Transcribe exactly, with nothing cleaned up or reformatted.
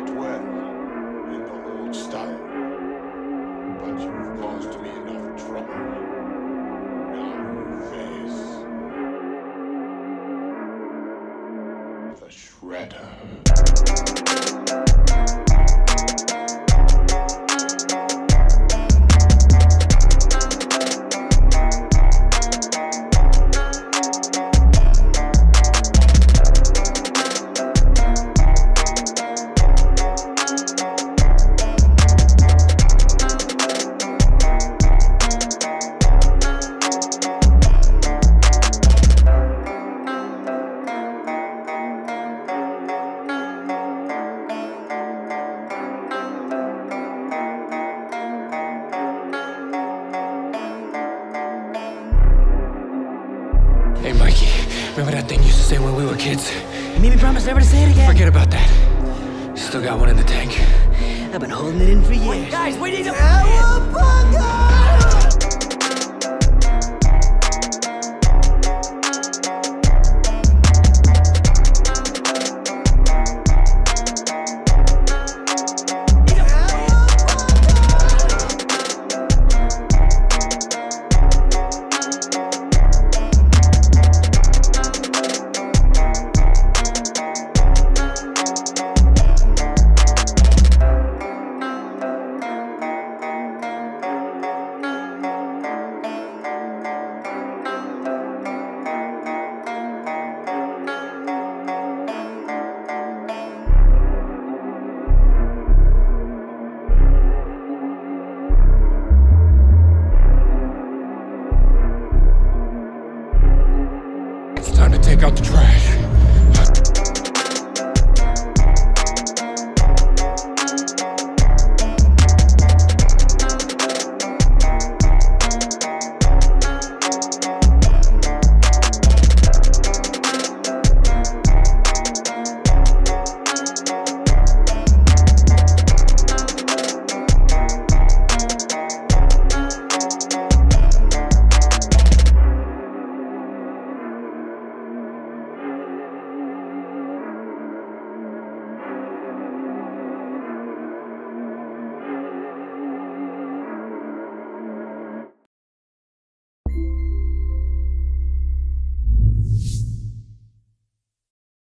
quite well in the old style, but you've caused me enough trouble. Now you face the Shredder. Hey Mikey, remember that thing you used to say when we were kids? You made me promise never to say it again. Forget about that. Still got one in the tank. I've been holding it in for years. Wait, guys, we need to... It's time to take out the trash.